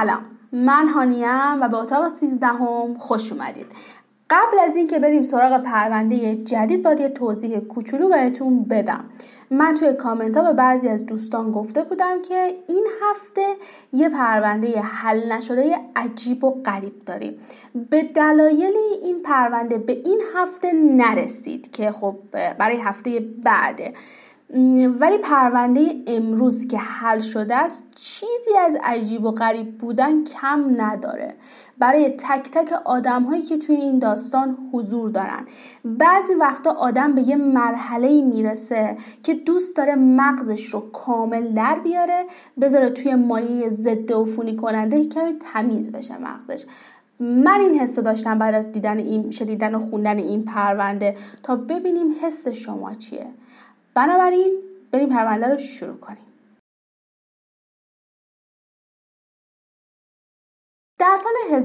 سلام، من هانیه‌ام و به اتاق 13 خوش اومدید. قبل از این که بریم سراغ پرونده جدید باید یه توضیح کوچولو بهتون بدم. من توی کامنت ها به بعضی از دوستان گفته بودم که این هفته یه پرونده حل نشده عجیب و غریب داریم. به دلایل این پرونده به این هفته نرسید که خب برای هفته بعده، ولی پرونده امروز که حل شده است چیزی از عجیب و غریب بودن کم نداره برای تک تک آدم هایی که توی این داستان حضور دارن. بعضی وقتا آدم به یه مرحله میرسه که دوست داره مغزش رو کامل در بیاره، بذاره توی مایع ضد عفونی کننده کمی تمیز بشه مغزش. من این حس رو داشتم بعد از شنیدن و خوندن این پرونده، تا ببینیم حس شما چیه. بنابراین بریم پرونده رو شروع کنیم. در سال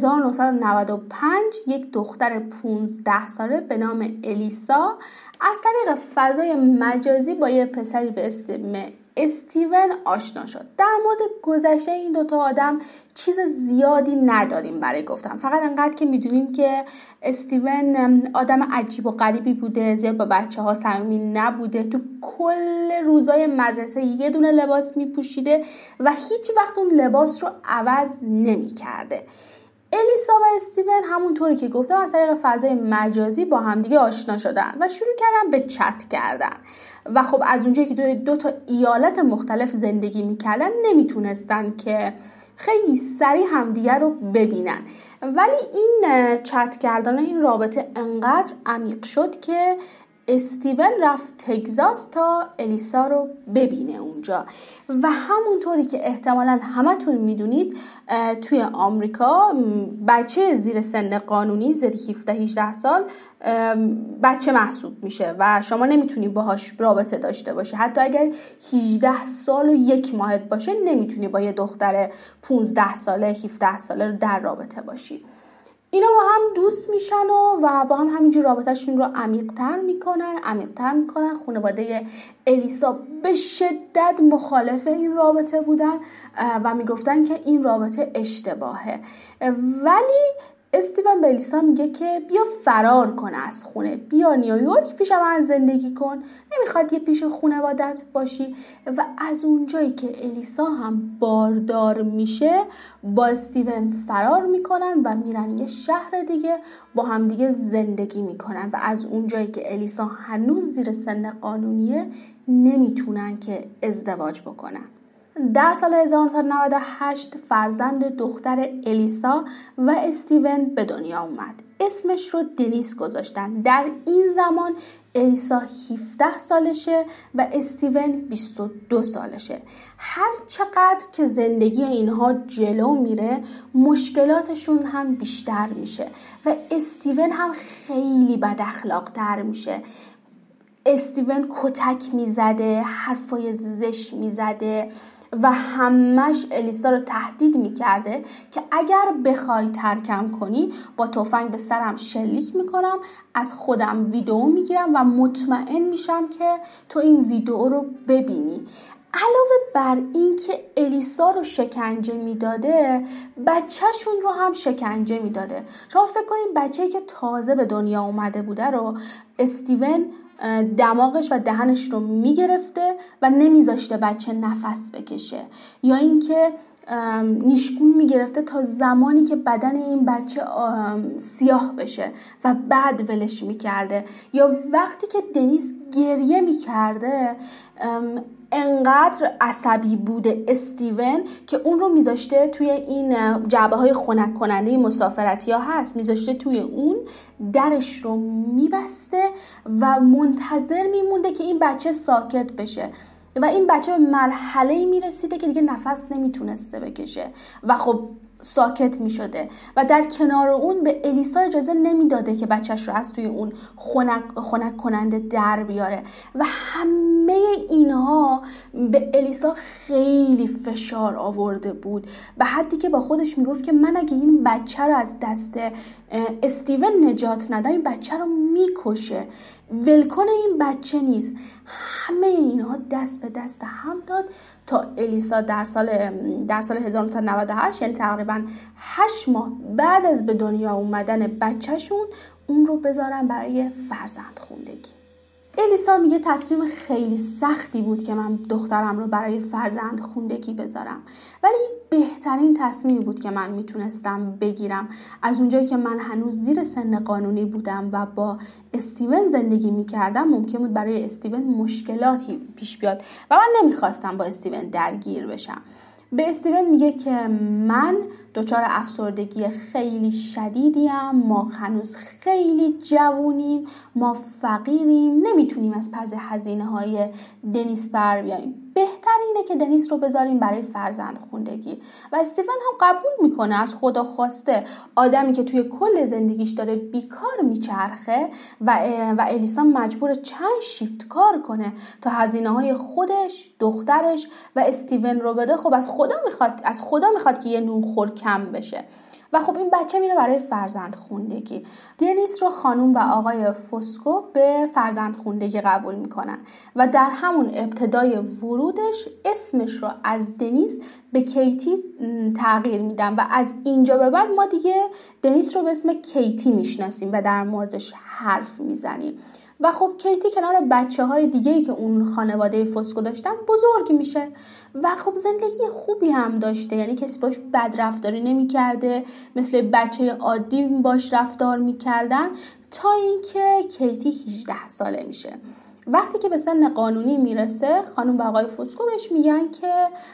1995 یک دختر 15 ساله به نام الیسا از طریق فضای مجازی با یه پسری به اسم استیون آشنا شد. در مورد گذشته این دوتا آدم چیز زیادی نداریم برای گفتن، فقط انقدر که میدونیم که استیون آدم عجیب و غریبی بوده، زیاد با بچه ها صمیمی نبوده، تو کل روزای مدرسه یه دونه لباس میپوشیده و هیچ وقت اون لباس رو عوض نمیکرده. الیسا و استیون همونطوری که گفتم از طریق فضای مجازی با همدیگه آشنا شدن و شروع کردن به چت کردن و خب از اونجایی که توی دو تا ایالت مختلف زندگی میکردن نمیتونستن که خیلی سریع همدیگه رو ببینن، ولی این چت کردن این رابطه انقدر عمیق شد که استیون رفت تگزاس تا الیسا رو ببینه اونجا و همونطوری که احتمالاً همتون میدونید توی آمریکا بچه زیر سن قانونی زیر 17-18 سال بچه محسوب میشه و شما نمیتونی باهاش رابطه داشته باشی. حتی اگر 18 سال و 1 ماه باشه نمیتونی با یه دختر 15 ساله 17 ساله رو در رابطه باشی. اینا با هم دوست میشن و با هم همینجور رابطهشون رو عمیق‌تر میکنن. خانواده الیسا به شدت مخالف این رابطه بودن و میگفتن که این رابطه اشتباهه، ولی استیون به الیسا میگه که بیا فرار کن از خونه، بیا نیویورک پیش من زندگی کن، نمیخواد یه پیش خانوادت باشی. و از اونجایی که الیسا هم باردار میشه با استیون فرار میکنن و میرن یه شهر دیگه با هم دیگه زندگی میکنن و از اونجایی که الیسا هنوز زیر سن قانونیه نمیتونن که ازدواج بکنن. در سال 1998 فرزند دختر الیسا و استیون به دنیا اومد. اسمش رو دنیس گذاشتن. در این زمان الیسا 17 سالشه و استیون 22 سالشه. هر چقدر که زندگی اینها جلو میره مشکلاتشون هم بیشتر میشه و استیون هم خیلی بد اخلاق تر میشه. استیون کتک میزده، حرفای زشت میزده و همش الیسا رو تهدید میکرده که اگر بخوای ترکم کنی با تفنگ به سرم شلیک میکنم، از خودم ویدیو میگیرم و مطمئن میشم که تو این ویدیو رو ببینی. علاوه بر این که الیسا رو شکنجه میداده، بچهشون رو هم شکنجه میداده. شما فکر کنید بچه‌ای که تازه به دنیا اومده بوده رو استیون دماغش و دهنش رو میگرفته و نمیذاشته بچه نفس بکشه، یا اینکه نیشگون میگرفته تا زمانی که بدن این بچه سیاه بشه و بعد ولش میکرده. یا وقتی که دنیس گریه میکرده انقدر عصبی بوده استیون که اون رو میذاشته توی این جعبه های خنک کننده مسافرتی ها هست، میذاشته توی اون، درش رو میبسته و منتظر میمونده که این بچه ساکت بشه و این بچه به مرحله‌ای میرسیده که دیگه نفس نمیتونسته بکشه و خب ساکت میشده و در کنار اون به الیسا اجازه نمیداده که بچهش رو از توی اون خنک کننده در بیاره و همه اینها به الیسا خیلی فشار آورده بود، به حدی که با خودش میگفت که من اگه این بچه رو از دست استیون نجات ندم این بچه رو میکشه. ولکن این بچه نیست. همه اینها دست به دست هم داد تا الیسا در سال 1998 یعنی تقریبا 8 ماه بعد از به دنیا اومدن بچهشون اون رو بذارن برای فرزندخوندگی. الیسا میگه تصمیم خیلی سختی بود که من دخترم رو برای فرزندخوندگی بذارم، ولی بهترین تصمیمی بود که من میتونستم بگیرم. از اونجایی که من هنوز زیر سن قانونی بودم و با استیون زندگی میکردم، ممکن بود برای استیون مشکلاتی پیش بیاد و من نمیخواستم با استیون درگیر بشم. به استیون میگه که من دچار افسردگی خیلی شدیدیم، ما هنوز خیلی جوونیم، ما فقیریم، نمیتونیم از پس هزینه‌های دنیس بر بیاییم. بهتر اینه که دنیس رو بذاریم برای فرزندخوندگی. و استیون هم قبول میکنه، از خدا خواسته. آدمی که توی کل زندگیش داره بیکار میچرخه و الیسا مجبور چند شیفت کار کنه تا هزینه‌های خودش، دخترش و استیون رو بده. خب از خدا میخواد که یه نونخور کم بشه. و خب این بچه میره برای فرزندخوندگی. دنیس رو خانم و آقای فوسکو به فرزندخوندگی قبول میکنن و در همون ابتدای ورودش اسمش رو از دنیس به کیتی تغییر میدن و از اینجا به بعد ما دیگه دنیس رو به اسم کیتی میشناسیم و در موردش حرف میزنیم. و خب کیتی کنار بچه‌های دیگه‌ای که اون خانواده فوسکو داشتن بزرگ میشه و خب زندگی خوبی هم داشته، یعنی کسی باش بد رفتاری نمی‌کرده، مثل بچه عادی باش رفتار می‌کردن، تا اینکه کیتی 18 ساله میشه. وقتی که به سن قانونی میرسه، خانم و آقای فوسکو بهش میگن که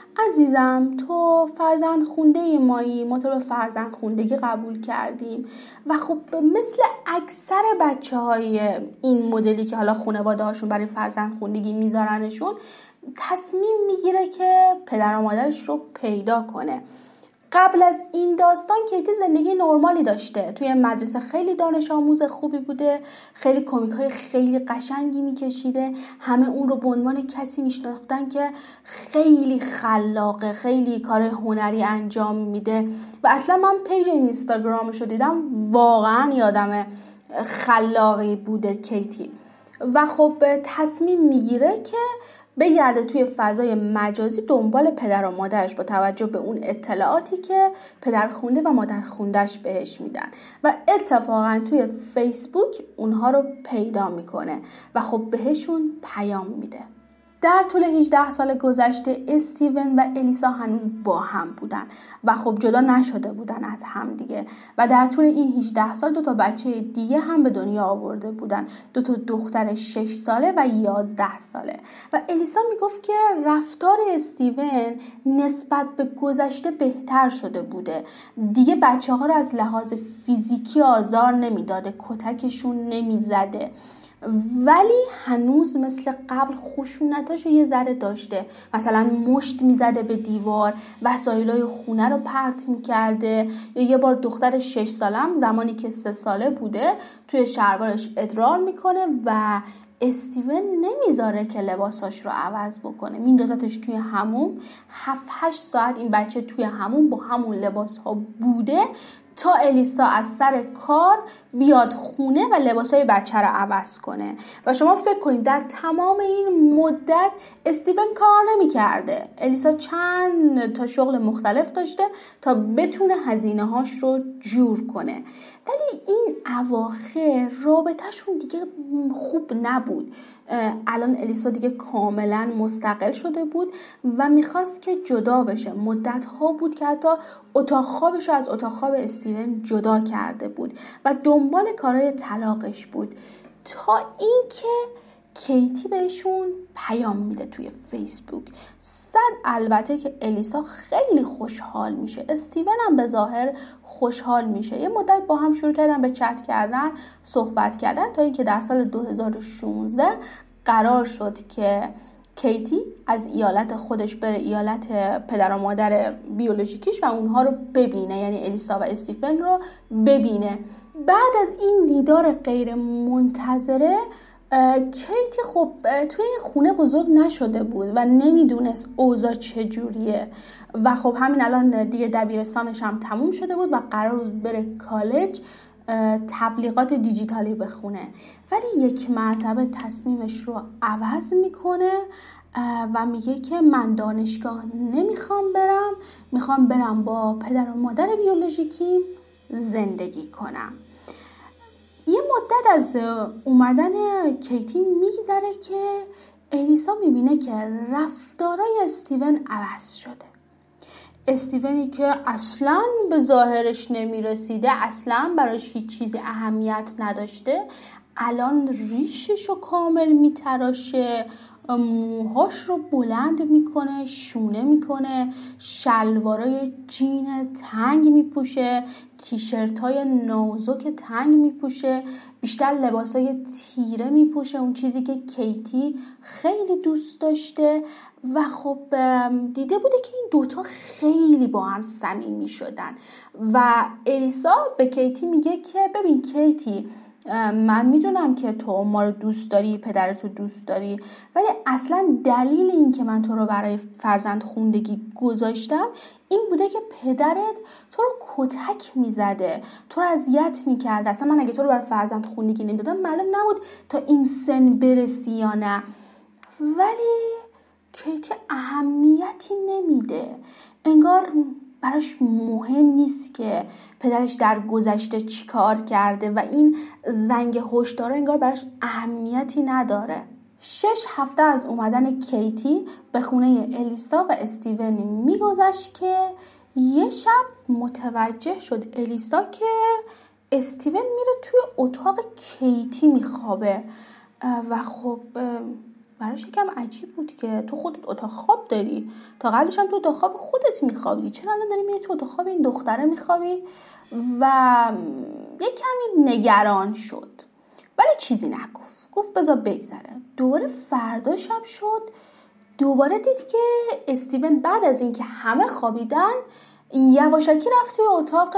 عزیزم تو فرزندخونده مایی، ما تو رو فرزندخوندگی قبول کردیم. و خب مثل اکثر بچه‌های این مدلی که حالا خانواده هاشون برای فرزندخوندگی میذارنشون، تصمیم میگیره که پدر و مادرش رو پیدا کنه. قبل از این داستان کیتی زندگی نرمالی داشته، توی مدرسه خیلی دانش آموز خوبی بوده، خیلی کمیک‌های خیلی قشنگی میکشیده، همه اون رو به عنوان کسی میشناختن که خیلی خلاقه، خیلی کار هنری انجام میده. و اصلا من پیج اینستاگرامش رو دیدم، واقعا یادم خلاقی بوده کیتی. و خب تصمیم میگیره که بگرده توی فضای مجازی دنبال پدر و مادرش با توجه به اون اطلاعاتی که پدرخونده و مادرخوندهش بهش میدن و اتفاقا توی فیسبوک اونها رو پیدا میکنه و خب بهشون پیام میده. در طول 18 سال گذشته استیون و الیسا هنوز با هم بودن و خب جدا نشده بودن از هم دیگه و در طول این 18 سال 2 بچه دیگه هم به دنیا آورده بودن، 2 دختر 6 ساله و 11 ساله. و الیسا میگفت که رفتار استیون نسبت به گذشته بهتر شده بوده، دیگه بچه ها رو از لحاظ فیزیکی آزار نمیداده، کتکشون نمیزده، ولی هنوز مثل قبل خشونتاشو یه ذره داشته. مثلا مشت میزده به دیوار، وسایلای خونه رو پرت میکرده، یا یه بار دختر 6 سالم زمانی که 3 ساله بوده توی شلوارش ادرار میکنه و استیون نمیذاره که لباساش رو عوض بکنه، میندازتش توی حموم. 7-8 ساعت این بچه توی حموم با همون لباس ها بوده تا الیسا از سر کار بیاد خونه و لباسای بچه رو عوض کنه. و شما فکر کنید در تمام این مدت استیون کار نمی کرده. الیسا چند تا شغل مختلف داشته تا بتونه هزینه هاش رو جور کنه، ولی این اواخر رابطهشون دیگه خوب نبود. الان الیسا دیگه کاملا مستقل شده بود و میخواست که جدا بشه. مدت ها بود که حتی اتاق خوابش رو از اتاق خواب استیون جدا کرده بود و دنبال کارهای طلاقش بود، تا اینکه کیتی بهشون پیام میده توی فیسبوک. البته که الیسا خیلی خوشحال میشه، استیون هم به ظاهر خوشحال میشه. یه مدت با هم شروع کردن به چت کردن، صحبت کردن، تا اینکه در سال 2016 قرار شد که کیتی از ایالت خودش بره ایالت پدر و مادر بیولوژیکیش و اونها رو ببینه، یعنی الیسا و استیون رو ببینه. بعد از این دیدار غیر منتظره کیتی خب توی این خونه بزرگ نشده بود و نمیدونست اوضاع چجوریه و خب همین الان دیگه دبیرستانش هم تموم شده بود و قرار بود بره کالج تبلیغات دیجیتالی بخونه، ولی یک مرتبه تصمیمش رو عوض میکنه و میگه که من دانشگاه نمیخوام برم، میخوام برم با پدر و مادر بیولوژیکیم زندگی کنم. یه مدت از اومدن کیتی میگذره که الیسا میبینه که رفتارای استیون عوض شده. استیونی که اصلاً به ظاهرش نمیرسیده، اصلاً براش هیچ چیزی اهمیت نداشته، الان ریشش رو کامل میتراشه، موهاش رو بلند میکنه، شونه میکنه، شلوارای جین تنگ میپوشه، تیشرتای نازک تنگ میپوشه، بیشتر لباسای تیره میپوشه، اون چیزی که کیتی خیلی دوست داشته. و خب دیده بوده که این دوتا خیلی با هم صمیمی شدن و الیسا به کیتی میگه که ببین کیتی، من میدونم که تو ما رو دوست داری، پدرتو دوست داری، ولی اصلا دلیل این که من تو رو برای فرزند خوندگی گذاشتم این بوده که پدرت تو رو کتک میزده، تو رو اذیت میکرد. اصلا من اگه تو رو برای فرزند خوندگی نمیدادم معلوم نبود تا این سن برسی یا نه. ولی کیتی اهمیتی نمیده، انگار براش مهم نیست که پدرش در گذشته چی کار کرده و این زنگ هشدار انگار براش اهمیتی نداره. 6 هفته از اومدن کیتی به خونه الیسا و استیون میگذشت که یه شب متوجه شد الیسا که استیون میره توی اتاق کیتی میخوابه و خب براش یکم عجیب بود که تو خودت اتاق خواب داری، تا قبلش هم تو اتاق خواب خودت میخوابی، چرا الان داری میری تو اتاق خواب این دختره میخوابی؟ و یک کمی نگران شد ولی چیزی نگفت، گفت بذار بگذره. دوباره فردا شب شد، دوباره دید که استیون بعد از اینکه همه خوابیدن یواشکی رفت توی اتاق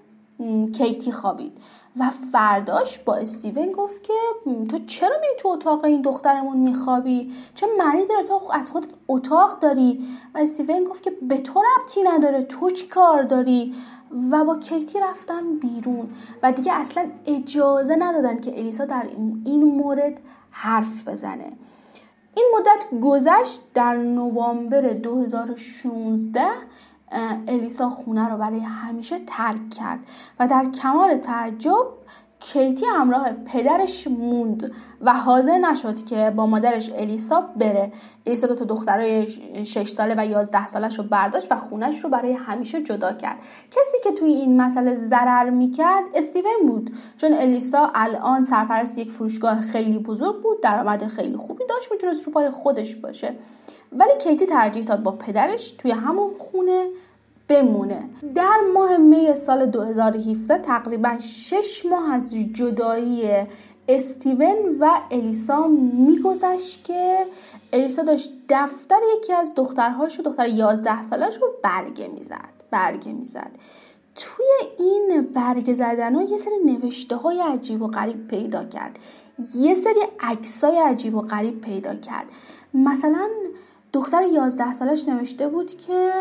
کیتی خوابید و فرداش با استیون گفت که تو چرا میری تو اتاق این دخترمون میخوابی؟ چه معنی داره تو از خودت اتاق داری؟ و استیون گفت که به تو ربطی نداره، تو چی کار داری؟ و با کیتی رفتن بیرون و دیگه اصلا اجازه ندادن که الیسا در این مورد حرف بزنه. این مدت گذشت. در نوامبر 2016 الیسا خونه رو برای همیشه ترک کرد و در کمال تعجب کیتی همراه پدرش موند و حاضر نشد که با مادرش الیسا بره. الیسا دو تا دخترای 6 ساله و 11 سالش رو برداشت و خونش رو برای همیشه جدا کرد. کسی که توی این مسئله ضرر میکرد استیون بود، چون الیسا الان سرپرست یک فروشگاه خیلی بزرگ بود، درآمد خیلی خوبی داشت، میتونست رو پای خودش باشه. ولی کیتی ترجیح داد با پدرش توی همون خونه بمونه. در ماه می سال 2017 تقریبا 6 ماه از جدایی استیون و الیسا میگذشت که الیسا داشت دفتر یکی از دخترهاش، دختر 11 سالش رو برگه میزد. توی این برگه زدن‌ها یه سری نوشته های عجیب و غریب پیدا کرد، یه سری عکسای عجیب و غریب پیدا کرد. مثلا دختر 11 سالش نوشته بود که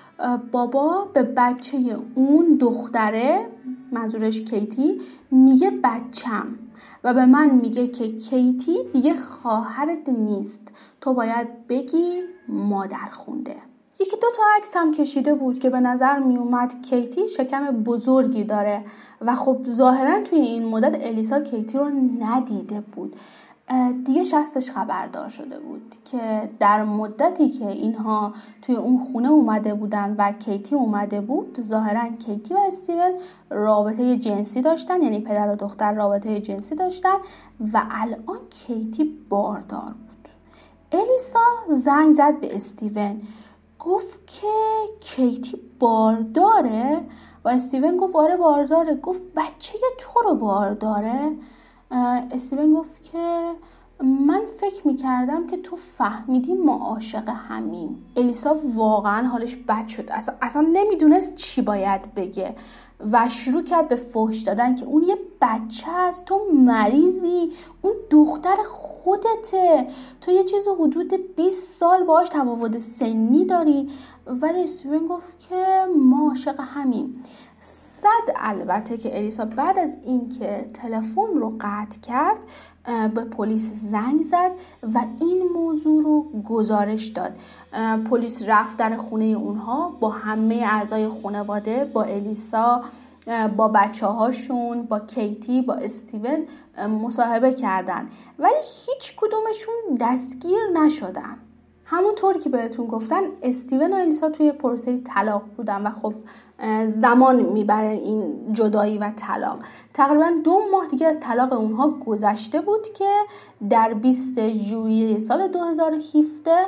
بابا به بچه اون دختره، منظورش کیتی، میگه بچم و به من میگه که کیتی دیگه خواهرت نیست، تو باید بگی مادر خونده. یکی 2 تا عکس هم کشیده بود که به نظر میومد کیتی شکم بزرگی داره و خب ظاهرا توی این مدت الیسا کیتی رو ندیده بود. دیگه شستش خبردار شده بود که در مدتی که اینها توی اون خونه اومده بودن و کیتی اومده بود، ظاهرا کیتی و استیون رابطه جنسی داشتن، یعنی پدر و دختر رابطه جنسی داشتن و الان کیتی باردار بود. الیسا زنگ زد به استیون، گفت که کیتی بارداره و استیون گفت آره بارداره. گفت بچه تو رو بارداره؟ استیون گفت که من فکر میکردم که تو فهمیدی ما عاشق همیم. الیسا واقعا حالش بد شد، اصلا نمیدونست چی باید بگه و شروع کرد به فحش دادن که اون یه بچه است، تو مریضی، اون دختر خودته، تو یه چیز حدود 20 سال باهاش تفاوت سنی داری. ولی استیون گفت که ما عاشق همیم. البته که الیسا بعد از اینکه تلفن رو قطع کرد به پلیس زنگ زد و این موضوع رو گزارش داد. پلیس رفت در خونه اونها با همه اعضای خانواده، با الیسا، با بچه هاشون، با کیتی، با استیون مصاحبه کردن، ولی هیچ کدومشون دستگیر نشدن. همونطور که بهتون گفتن استیون و الیسا توی پروسه طلاق بودن و خب زمان میبره این جدایی و طلاق. تقریبا 2 ماه دیگه از طلاق اونها گذشته بود که در 20 ژوئیه سال 2017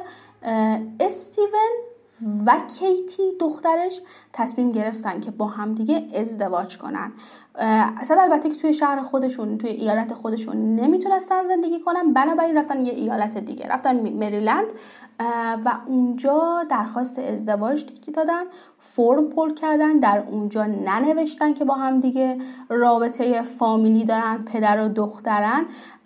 استیون و کیتی دخترش تصمیم گرفتن که با هم دیگه ازدواج کنن. اصلا البته که توی شهر خودشون، توی ایالت خودشون نمیتونستن زندگی کنن، بنابراین رفتن یه ایالت دیگه، رفتن مریلند و اونجا درخواست ازدواج دادن، فرم پر کردن، در اونجا ننوشتن که با هم دیگه رابطه فامیلی دارن، پدر و دخترن.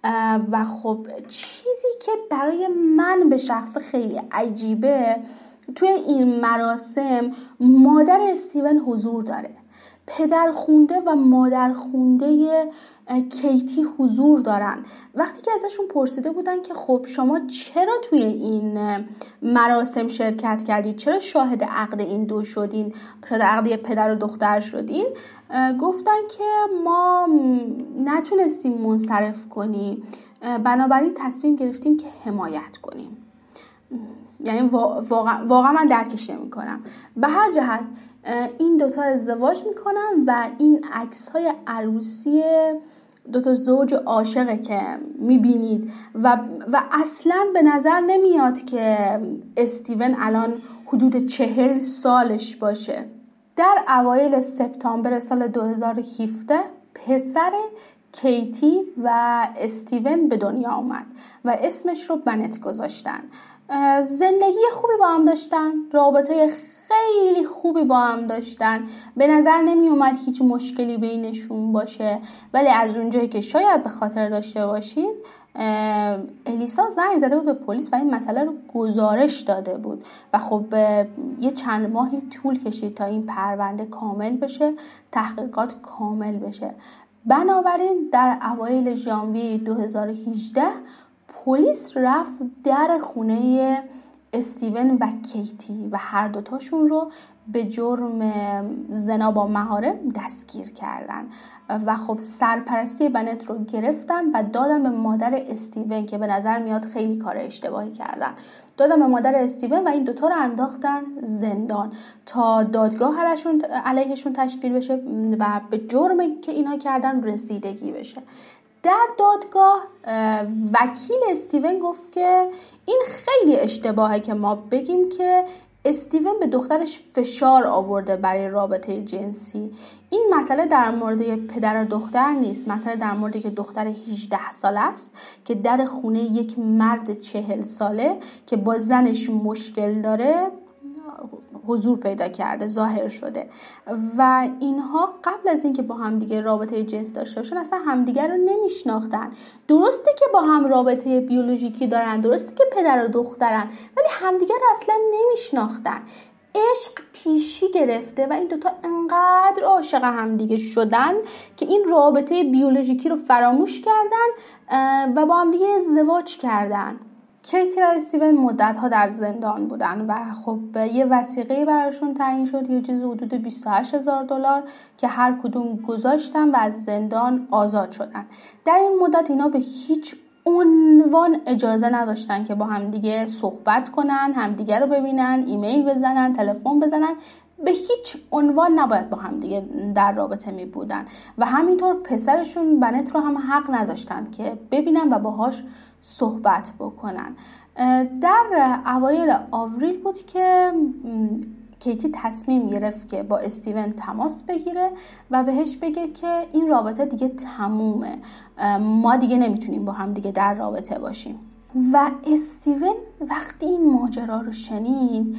و خب چیزی که برای من به شخص خیلی عجیبه، توی این مراسم مادر استیون حضور داره، پدرخونده و مادرخونده کیتی حضور دارن. وقتی که ازشون پرسیده بودن که خب شما چرا توی این مراسم شرکت کردید، چرا شاهد عقد این دو شدین، شاهد عقد پدر و دختر شدین، گفتن که ما نتونستیم منصرف کنیم، بنابراین تصمیم گرفتیم که حمایت کنیم. یعنی واقعا من درکش نمی کنم. به هر جهت این دوتا ازدواج میکنن و این عکس‌های عروسی دوتا زوج عاشقه که میبینید و اصلا به نظر نمیاد که استیون الان حدود 40 سالش باشه. در اوایل سپتامبر سال 2017 پسر کیتی و استیون به دنیا اومد و اسمش رو بنت گذاشتن. زندگی خوبی با هم داشتن، رابطه خیلی خوبی با هم داشتن، به نظر نمی اومد هیچ مشکلی بینشون باشه. ولی از اونجایی که شاید به خاطر داشته باشید، الیسا زنگ زده بود به پلیس و این مسئله رو گزارش داده بود و خب یه چند ماهی طول کشید تا این پرونده کامل بشه، تحقیقات کامل بشه. بنابراین در اوایل ژانویه 2018 پلیس رفت در خونه استیون و کیتی و هر دوتاشون رو به جرم زنا با محارم دستگیر کردن و خب سرپرستی بنت رو گرفتن و دادن به مادر استیون که به نظر میاد خیلی کار اشتباهی کردن. دادن به مادر استیون و این دوتا رو انداختن زندان تا دادگاه علیهشون تشکیل بشه و به جرمی که اینا کردن رسیدگی بشه. در دادگاه وکیل استیون گفت که این خیلی اشتباهه که ما بگیم که استیون به دخترش فشار آورده برای رابطه جنسی. این مسئله در مورد پدر و دختر نیست، مسئله در مورد که دختر 18 ساله است که در خونه یک مرد 40 ساله که با زنش مشکل داره حضور پیدا کرده، ظاهر شده و اینها قبل از اینکه با هم دیگه رابطه جنسی داشته باشن اصلا همدیگه رو نمیشناختن. درسته که با هم رابطه بیولوژیکی دارن، درسته که پدر و دخترن، ولی همدیگه رو اصلا نمیشناختن. عشق پیشی گرفته و این دوتا انقدر عاشق همدیگه شدن که این رابطه بیولوژیکی رو فراموش کردن و با همدیگه ازدواج کردن. کیتی و استیون مدت‌ها در زندان بودن و خب یه وثیقه‌ای براشون تعیین شد، یه چیز حدود $28,000 که هر کدوم گذاشتن و از زندان آزاد شدن. در این مدت اینا به هیچ عنوان اجازه نداشتن که با همدیگه صحبت کنن، همدیگه رو ببینن، ایمیل بزنن، تلفن بزنن، به هیچ عنوان نباید با هم دیگه در رابطه می بودن و همینطور پسرشون بنت رو هم حق نداشتن که ببینن و باهاش صحبت بکنن. در اوایل آوریل بود که کیتی تصمیم گرفت که با استیون تماس بگیره و بهش بگه که این رابطه دیگه تمومه، ما دیگه نمیتونیم با هم دیگه در رابطه باشیم. و استیون وقتی این ماجرا رو شنید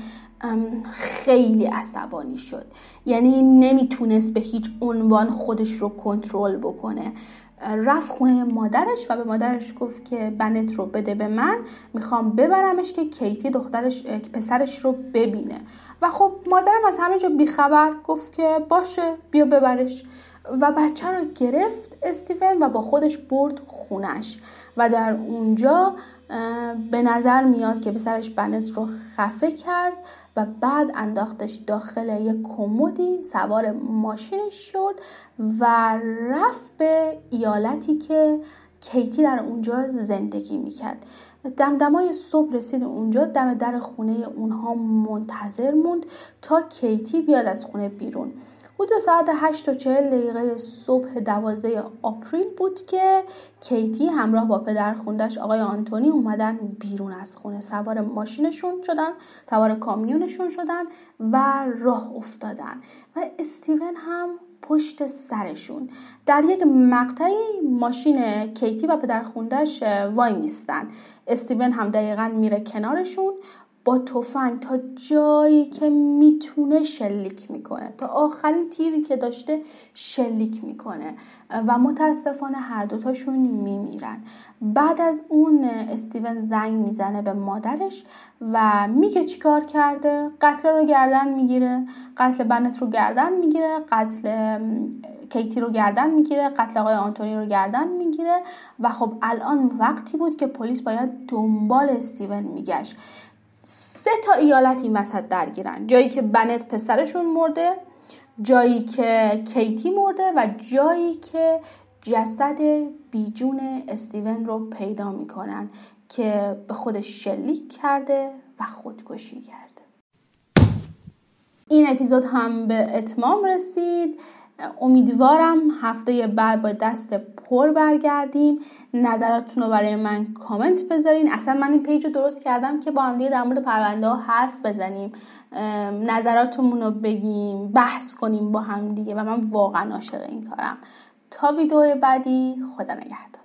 خیلی عصبانی شد. یعنی نمیتونست به هیچ عنوان خودش رو کنترل بکنه. رفت خونه مادرش و به مادرش گفت که بنت رو بده به من، میخوام ببرمش که کیتی پسرش رو ببینه. و خب مادرم از همینجا بیخبر گفت که باشه بیا ببرش و بچه رو گرفت استیون و با خودش برد خونش و در اونجا به نظر میاد که پسرش بنت رو خفه کرد و بعد انداختش داخل یک کمدی، سوار ماشینش شد و رفت به ایالتی که کیتی در اونجا زندگی میکرد. دمدمای صبح رسید اونجا، دم در خونه اونها منتظر موند تا کیتی بیاد از خونه بیرون. حدود ساعت 8:40 صبح 12 آپریل بود که کیتی همراه با پدرخونده‌اش آقای آنتونی اومدن بیرون از خونه، سوار ماشینشون شدن، سوار کامیونشون شدن و راه افتادن و استیون هم پشت سرشون. در یک مقطعی ماشین کیتی و پدرخونده‌اش وای میستن. استیون هم دقیقاً میره کنارشون، با تفنگ تا جایی که میتونه شلیک میکنه، تا آخرین تیری که داشته شلیک میکنه و متاسفانه هر دوتاشون میمیرن. بعد از اون استیون زنگ میزنه به مادرش و میگه چیکار کرده. قتل رو گردن میگیره، قتل بنت رو گردن میگیره، قتل کیتی رو گردن میگیره، قتل آقای آنتونی رو گردن میگیره و خب الان وقتی بود که پلیس باید دنبال استیون میگشت. 3 ایالت این وسط درگیرن، جایی که بنت پسرشون مرده، جایی که کیتی مرده و جایی که جسد بیجون استیون رو پیدا میکنن که به خودش شلیک کرده و خودکشی کرده. این اپیزود هم به اتمام رسید. امیدوارم هفته بعد با دست پر برگردیم. نظراتتون رو برای من کامنت بذارین. اصلا من این پیج رو درست کردم که با هم دیگه در مورد پرونده ها حرف بزنیم، نظراتمون رو بگیم، بحث کنیم با هم دیگه و من واقعا عاشق این کارم. تا ویدیو بعدی، خدا نگهدار.